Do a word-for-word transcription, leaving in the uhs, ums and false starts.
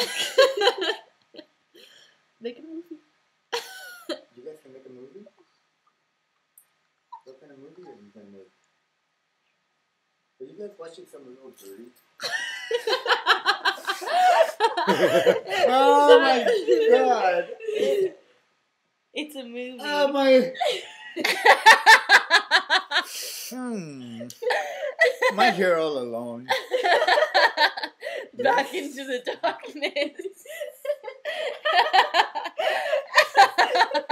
Make a movie. You guys can make a movie? What kind of movie are you gonna make? Are you guys watching some little dirty? Oh my god! It's a movie. Oh my! Hmm. My hair all alone. Back Yes. into the darkness.